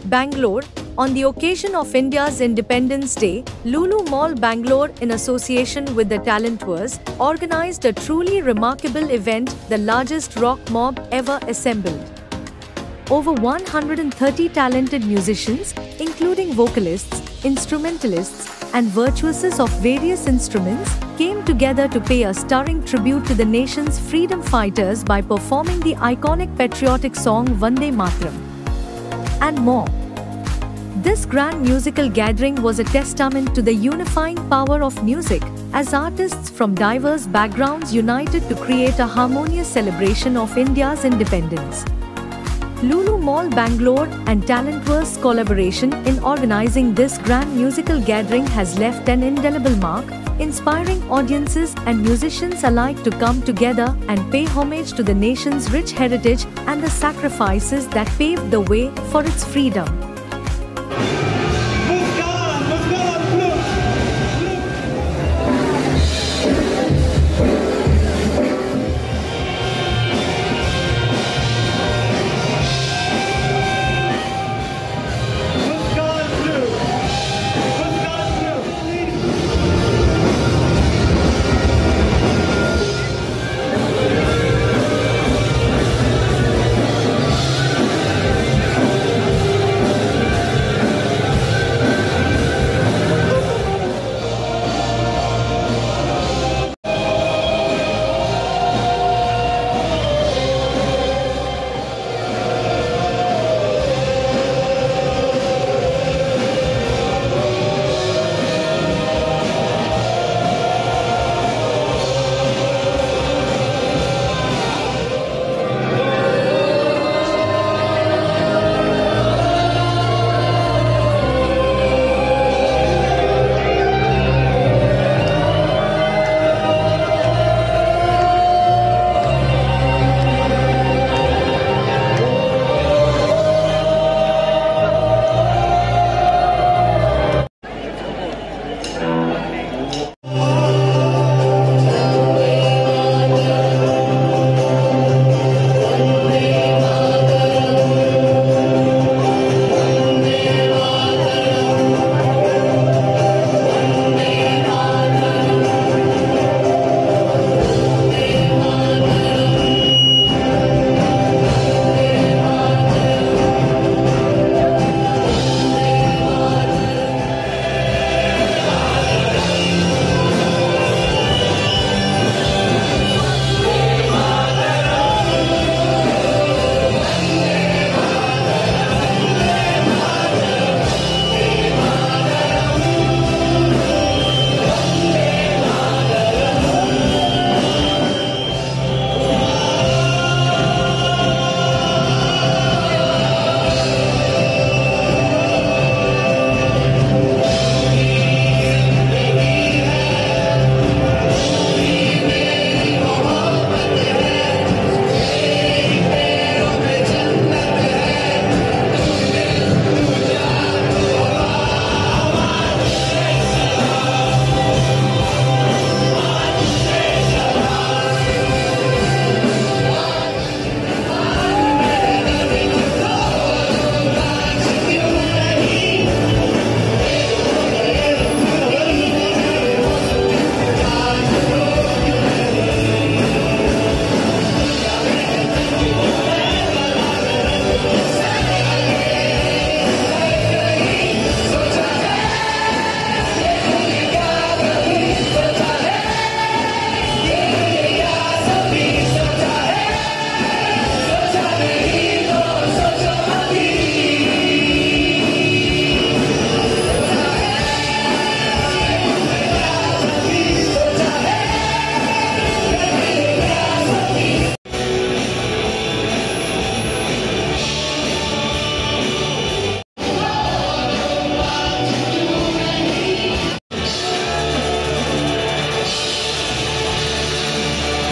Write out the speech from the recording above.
Bangalore, on the occasion of India's Independence Day, Lulu Mall Bangalore, in association with the Talentverse, organized a truly remarkable event, the largest rock mob ever assembled. Over 130 talented musicians, including vocalists, instrumentalists, and virtuosos of various instruments, came together to pay a stirring tribute to the nation's freedom fighters by performing the iconic patriotic song Vande Mataram and more. This grand musical gathering was a testament to the unifying power of music, as artists from diverse backgrounds united to create a harmonious celebration of India's independence. Lulu Mall Bangalore and Talentverse collaboration in organizing this grand musical gathering has left an indelible mark, inspiring audiences and musicians alike to come together and pay homage to the nation's rich heritage and the sacrifices that paved the way for its freedom.